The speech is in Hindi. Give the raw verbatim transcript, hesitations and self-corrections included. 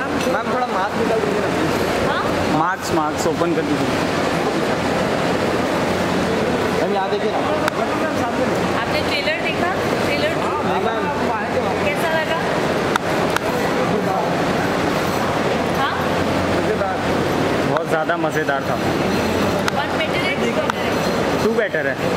मैम थोड़ा मास्क निकाल दीजिए ना प्लीज। हाँ मार्क्स मार्क्स ओपन कर दीजिए। मैम यहाँ देखिए ना। आपने ट्रेलर देखा? ट्रेलर कैसा लगा? हाँ बहुत ज़्यादा मज़ेदार था। वन बेटर है, टू बेटर है? टू बेटर है।